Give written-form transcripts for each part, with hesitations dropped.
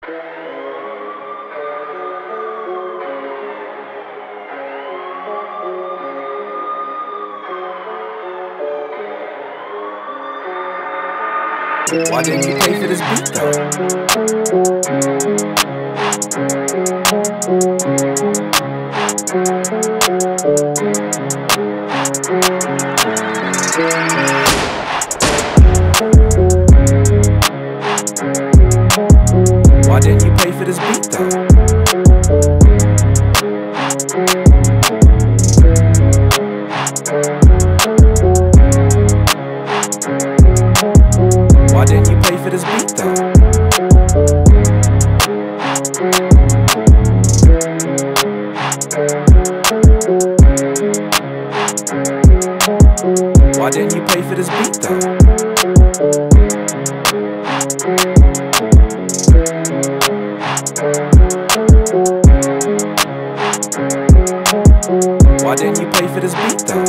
Why didn't you pay for this beat though? Why didn't you pay for this beat though? Why didn't you pay for this beat though? Why didn't you pay for this beat though? Why didn't you pay for this beat though?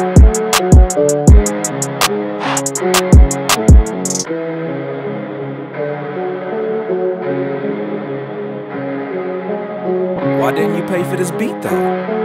Why didn't you pay for this beat though?